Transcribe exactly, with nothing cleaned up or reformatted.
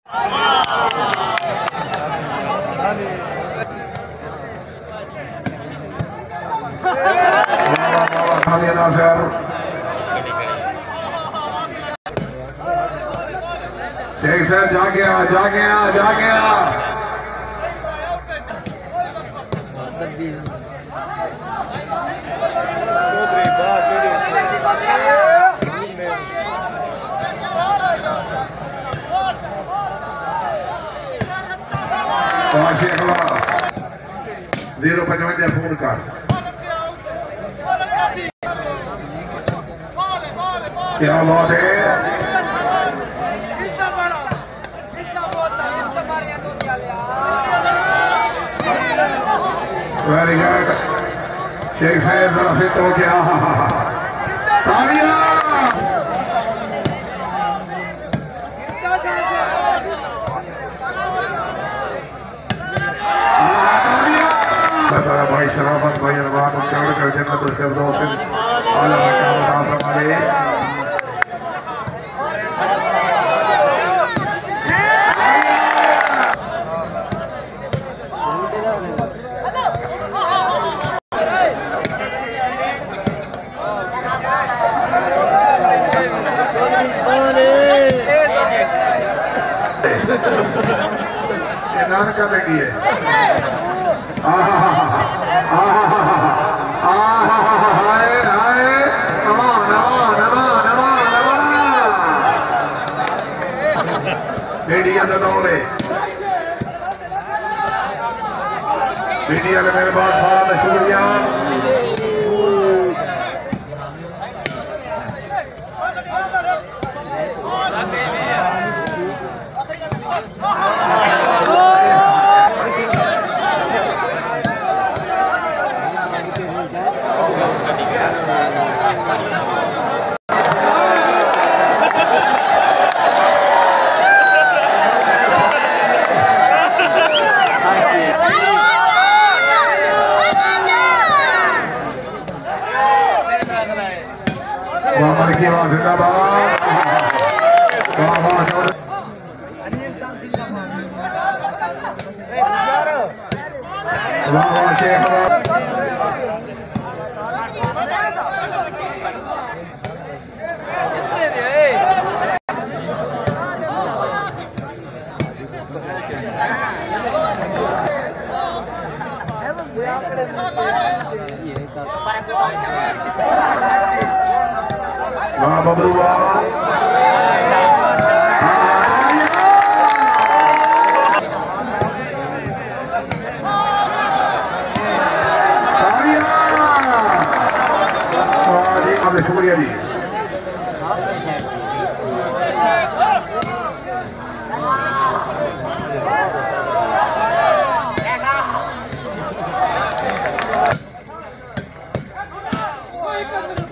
Sheikh sir जा गया जा गया जा गया जीरो पचवंजा फोन कर क्या बात है वेरी गुड शेख साहब जरा फिट हो गया भाई शराफत भाई अरमान उच्चारण कर जन्नत और शब्दों से आला मकाम हमारे नानका लगी है मीडिया का दौर है मीडिया का मेरे बहुत सारा शुक्रिया की आवाज जिंदाबाद वाह बबलू वाह शुक्रिया जी Oi,